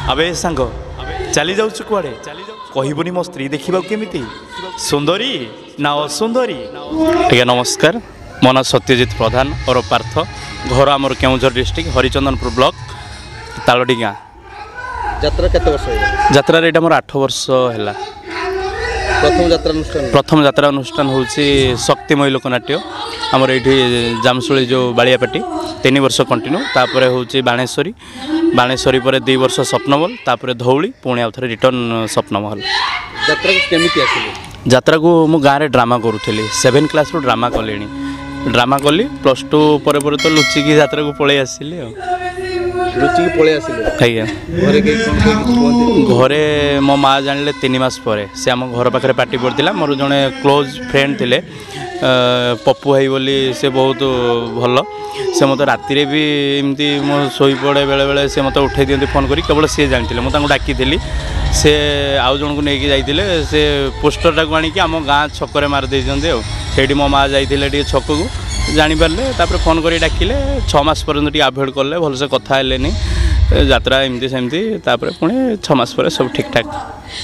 अबे सांग चली जाऊँ कुआड़े कहबुनी मो स्त्री देखा केमी सुंदरी ना असुंदरी। आज्ञा नमस्कार, मो ना सत्यजित प्रधान और पार्थ, घर आमर केउझर डिस्ट्रिक्ट हरिचंदनपुर ब्लॉक तालडी गाँ। यात्रा केते वर्ष हो? यात्रा एटा मोर 8 वर्ष है। प्रथम यात्रा अनुष्ठान हूँ शक्तिमय लोकनाट्य आमर ये जामशूली जो बाड़ियापाटी 3 वर्ष कंटिन्यू, तापर हूँ बाणेश्वरी, बाणेश्वरी पर 2 वर्ष स्वप्नमहल, तापर धौली, पुणी आउ थे रिटर्न स्वप्नमहल। यात्रा को मु गाँव में ड्रामा करूली, 7 क्लास ड्रामा कले, ड्रामा कली +2 पर तो लुचिकी यात्रा को पलि आसिली। लुचिकी पलि आसिले? आज्ञा घरे मो माँ जानिले 3 मास पर से आम घर पाखे पार्टी पड़ता। मोर जड़े क्लोज फ्रेंड थे पप्पू भाई बोली, से बहुत भल, से मत राति भी एमती मो शोई पड़े बेले बेले से मत उठे दिखती फोन करी, केवल सी जानी मुझे डाकी से आउ जन को लेकिन जाइए से पोस्टरटा को आणिक आम गाँ छक मारिदे से मो माँ जाइए छक को जापारे, तापर फोन कर डाकिले 6 मास पर्यंत आभोड कले, भलसे कथा हेलेनी यात्रा एमती सेमती, तापर पुणी 6 मास पर सब ठीक ठाक।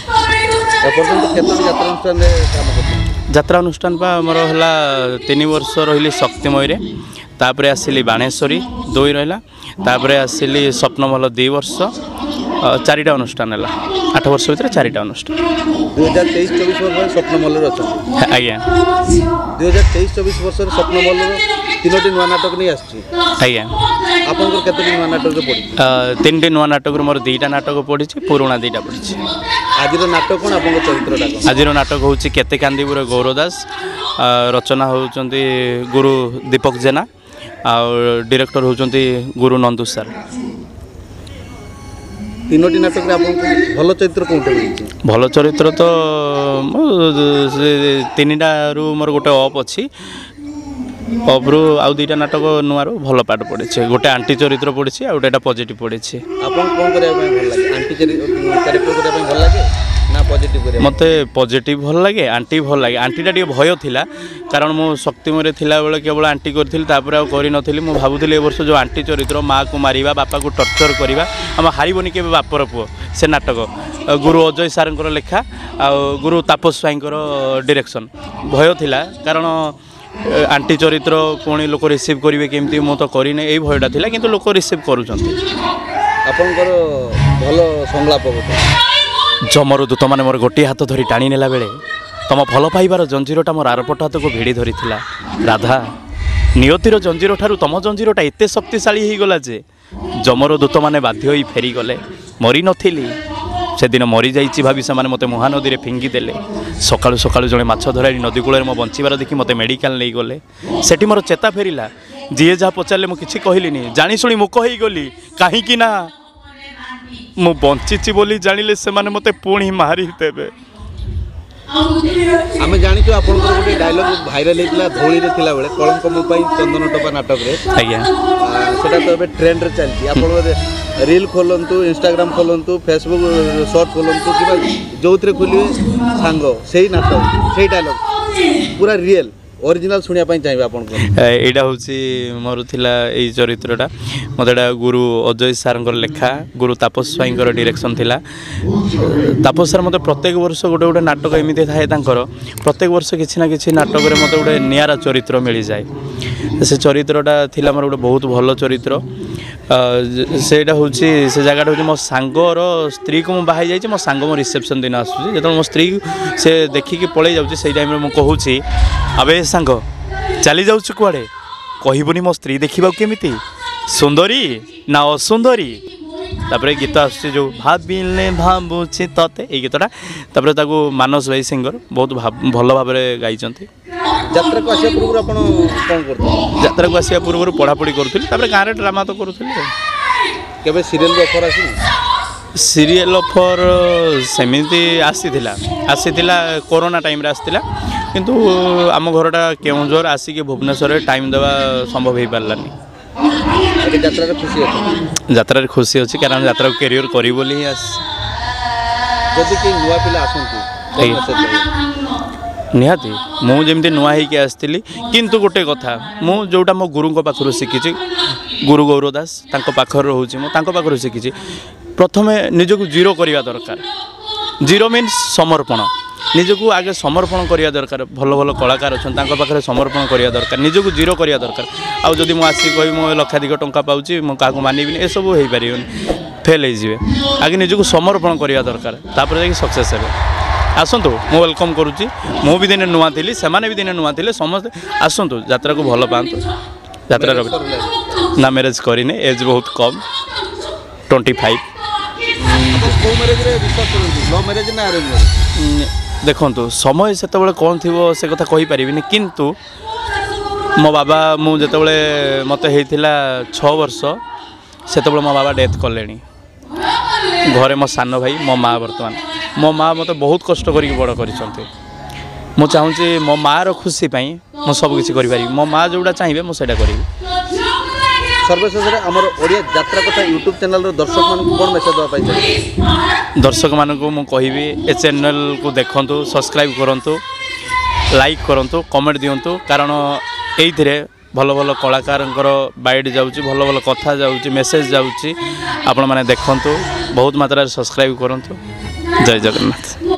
यात्रा अनुष्ठान पा मोर है 3 वर्ष रही शक्तिमय, तापर आसिली बाणेश्वरी 2 रहा, तापर आसिली स्वप्नमहल 2 वर्ष, 4टा अनुष्ठान है। 8 वर्ष भर 4टा अनुष्ठान। 2023-24 वर्ष स्वप्नमहल आज्ञा 2023-24 वर्ष स्वप्नमहल 3टी नुआ नाटक नहीं आछि। आज्ञा आपनकर केतटी नुआ नाटक पड़ी? 3टी नुआ नाटक मोर 2टा नाटक पड़ी, पुराणा 2टा पड़ी। आज नाटक कौन आपन चरित्रटा? आज नाटक हूँ केते कांदीपुर गौरदास, रचना होउचंती गुरु दीपक जेना, और डायरेक्टर होउचंती गुरु नंदू सर। 3टी नाटक में आपन भल चरित्र कोनटे मिलछि? भल चरित्र तो 3टा रु मोर गोटे अप अच्छी, अब्रु आउ 2टा नाटक नुआर भल पाठ पड़े, गोटे आंटी चरित्र पड़ी, आउ गोटे पॉजिटिव पड़ी। आपन कोन करबा भल लागे? आंटी कैरेक्टर करबा भल लागे ना पॉजिटिव करबा? मते पॉजिटिव भल लागे, आंटी भल लागे। आंटीटा टे भय थिला, कारण मो शक्तिमय थिला बेले केवल आंटी करथिल, तापर आ करि नथिली। मो भाबुथिली ए वर्ष जो आंटी चरित्र माँ को मारिबा, बापा को टर्चर करबा, हम हारिबोनी के बापर पुओ, से नाटक गुरु अजय सारंकर लेखा आ गुरु तापस स्वाईंकर डायरेक्शन। भय थिला, कारण आंटी चरित्र पुणी लोक रिसीव करेंगे केमती, मु तो करनी यही भयटा था, किंतु लोक रिसीव करुँच। आपनकर भल संलाप जमर दूत मैंने मोर गोटे हाथ धरी टाणी नेला बेले तुम भल पाइबार जंजीरटा मोर आरपट हाथ को भिड़ी धरी राधा। नियतिर जंजीर ठारू तुम जंजीरटा एत शक्तिशाली हो गला जे जमर दूत मैंने बाध्य होई फेरी गले। मरी नथिली से दिन मरी जाइए भाभी से मते महानदी में फिंगिदेले। सकाळु सकाळु जड़े माछ धराड़ी नदी कूल मो बंचार देखी मत मेडिकल नहीं गले। सेठी मोर चेता फेरिला, जी जहाँ पचारे मुझे किसी कहली, जाशुणी मुक हो गली, कहीं मु बंची बोली जानिले से माने मते पुणी मारी देबे। आमे जानिछु आपन को गोटे डायलॉग वायरल हेतिला धौली रे थिला बेले कलंक मो पई चंदन टपा नाटक रे। आज्ञा सेटा तो बे ट्रेंड रे चलती। आपन रील खोलंतु, इंस्टाग्राम खोलंतु, फेसबुक शॉर्ट खोलंतु, कि जोथरे खोलिए सांग सेही नाटक सेही डायलॉग पूरा रियल ओरिजिनल सुनिया पाई चाहिए आपन को। एटा होची मोर थिला एई चरित्रटा, मतेडा गुरु अजय सारंकर लेखा, गुरु तापस स्वाईंकर डायरेक्शन थिला। तापस सर मते प्रत्येक वर्ष गोटे गोटे नाटक एमिते थाए तांकर, प्रत्येक वर्ष किछि ना किछि नाटक रे मते गोटे नियारा चरित्र मिली जाए। से चरित्रटा थिला मोर गोटे बहुत भल चरित्र। सेटा होची से जगहटा होची मो सांगर स्त्री को मु बाहाई जाइछि। मो सांग मो रिसेप्शन दिन आसुछि, जेतन मो स्त्री से देखिकी पळै जाउछि, सेई टाइम रे मु कहूछि अबे सांग चली जाऊँ कुआड़े कहबुनी मो स्त्री देखा केमी सुंदरी ना असुंदरी। तापर गीत आसुची जो भाविले भावुची तते, ये गीतटा तापर ताकू मानस भाई सिंगर बहुत भल भाव गाई। यात्रा को आसिया पूर्व आपण कोन करथि? यात्रा को आसिया पूर्व पढ़ापढ़ी करूँ, तापर गाँव में ड्रामा तो करूँ। केबे सीरियल ऑफर आसी? सीरियल ऑफर सेमिति आसीथिला कोरोना टाइम रे आसीथिला, किंतु आम घरटा केउझर आसिक भुवनेश्वर टाइम देवा संभव हो पारानी। यात्रा खुशी अच्छी, कारण यात्रा कैरियर करी बोली ही निहाती मुझे नुआ होगी आसती। किंतु गोटे कथा मु जोटा मो गुरु पाखर शिखी, गुरु गौरदास पाखर रोचे, मुझे शिखी प्रथमे निजको जीरो करिया दरकार जीरो मीन्स समर्पण निजको आगे समर्पण करिया दरकार भल भल कलाकार अच्छा पाखे समर्पण करिया दरकार निजको जीरो करिया दरकार आउ जदि मु आसी कहि मो लक्षाधिक टंका पाउची मु काको मानिबिनी ए सब होई परियोनी फेल हो जाए आगे निजको समर्पण करिया दरकार तापर जाके सक्सेस हेबे आसतु मु वेलकम करुच्ची मु भी दिने नुआ थी से भी दिने नुआ थे समस्त आसतु यात्रा को भल पातु यात्रा ना मैरिज करने एज बहुत कम 25 देखु समय से कौन थी से कथा कही पारिनी किंतु मो बाबा मु जिते मत होता 6 वर्ष से मो बाबा डेथ कले घरे मो सान भाई मो माँ बर्तमान मो माँ मत बहुत कष्ट करी बड़ कर चाहूँगी मो माँ खुशी मु सबकि करी मो माँ जोड़ा चाहिए मुझे करी सर्वशेष आमर ओडिया यात्रा कथा यूट्यूब चैनल दर्शक मान कौन मेसेज देवा चाहिए दर्शक मान को कहबी ए चैनल को देखंतु सब्सक्राइब करंतु लाइक करंतु कमेंट दियंतु कारण एइथिरे भल भल कलाकार बाइट जाउची भल भल कथा जाउची मेसेज जाउची आपण माने देखंतु बहुत मात्रा सब्सक्राइब करंतु जय जगन्नाथ।